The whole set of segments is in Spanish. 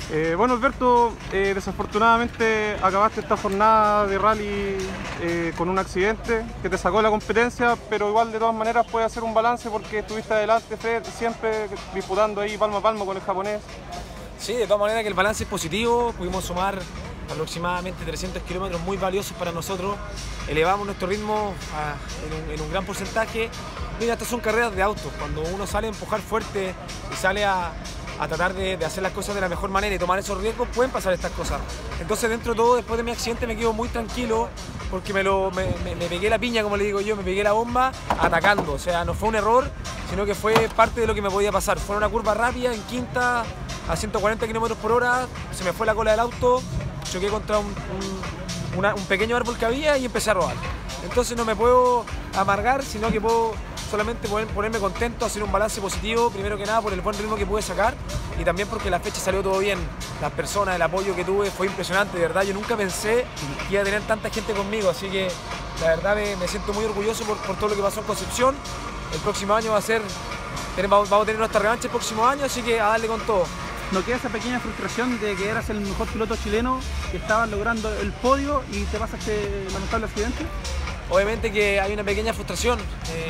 Bueno, Alberto, desafortunadamente acabaste esta jornada de rally con un accidente que te sacó de la competencia, pero igual de todas maneras puedes hacer un balance porque estuviste adelante, Fred, siempre disputando ahí palmo a palmo con el japonés. Sí, de todas maneras que el balance es positivo, pudimos sumar aproximadamente 300 kilómetros muy valiosos para nosotros, elevamos nuestro ritmo en un gran porcentaje. Mira, estas son carreras de autos, cuando uno sale a empujar fuerte y sale a tratar de hacer las cosas de la mejor manera y tomar esos riesgos, pueden pasar estas cosas. Entonces, dentro de todo, después de mi accidente me quedo muy tranquilo porque me pegué la piña, como le digo yo, me pegué la bomba atacando. O sea, no fue un error, sino que fue parte de lo que me podía pasar. Fue una curva rápida, en quinta, a 140 km/h, se me fue la cola del auto, choqué contra un pequeño árbol que había y empecé a rodar. Entonces no me puedo amargar, sino que puedo solamente ponerme contento, hacer un balance positivo, primero que nada por el buen ritmo que pude sacar y también porque la fecha salió todo bien. Las personas, el apoyo que tuve fue impresionante, de verdad. Yo nunca pensé que iba a tener tanta gente conmigo, así que la verdad me siento muy orgulloso por todo lo que pasó en Concepción. El próximo año vamos a tener nuestra revancha el próximo año, así que a darle con todo. ¿No queda esa pequeña frustración de que eras el mejor piloto chileno, que estabas logrando el podio y te pasa este lamentable accidente? Obviamente que hay una pequeña frustración.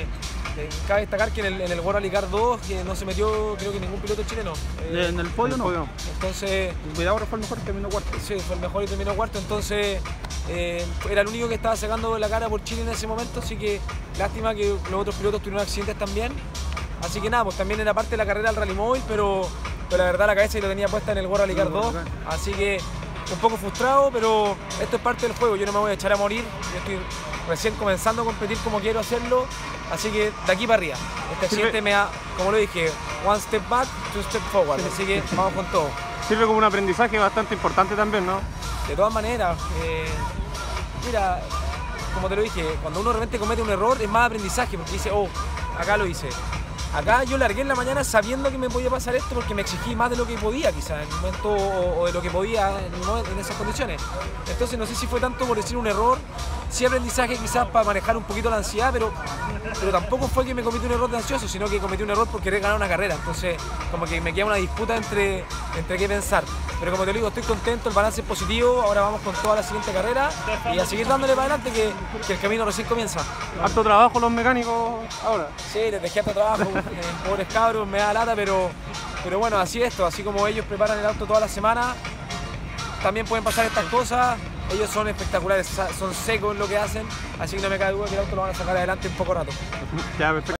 Cabe destacar que en el World Rally Car 2 que no se metió, creo que ningún piloto chileno. En el podio no. Entonces, Cuidado, fue el mejor y terminó cuarto. Sí, fue el mejor y terminó cuarto. Entonces, era el único que estaba sacando la cara por Chile en ese momento. Así que lástima que los otros pilotos tuvieron accidentes también. Así que nada, pues también era parte de la carrera del Rally Móvil, pero la verdad la cabeza lo tenía puesta en el World Rally Car 2. Así que un poco frustrado, pero esto es parte del juego. Yo no me voy a echar a morir. Yo estoy recién comenzando a competir como quiero hacerlo. Así que de aquí para arriba. Este accidente me da, como lo dije, one step back, two step forward. Así que vamos con todo. Sirve como un aprendizaje bastante importante también, ¿no? De todas maneras, mira, como te lo dije, cuando uno realmente comete un error es más aprendizaje, porque dice, oh, acá lo hice. Acá yo largué en la mañana sabiendo que me podía pasar esto porque me exigí más de lo que podía quizás en el momento o de lo que podía en esas condiciones. Entonces no sé si fue tanto por decir un error, sí aprendizaje quizás para manejar un poquito la ansiedad, pero tampoco fue que me cometí un error de ansioso, sino que cometí un error por querer ganar una carrera. Entonces como que me queda una disputa entre qué pensar. Pero como te digo, estoy contento, el balance es positivo, ahora vamos con toda la siguiente carrera y a seguir dándole para adelante que el camino recién comienza. Harto trabajo los mecánicos ahora. Sí, les dejé harto trabajo, pobres cabros, me da lata, pero bueno, así es esto, así como ellos preparan el auto toda la semana, también pueden pasar estas cosas. Ellos son espectaculares, son secos en lo que hacen, así que no me cabe duda que el auto lo van a sacar adelante en poco rato. Ya, perfecto.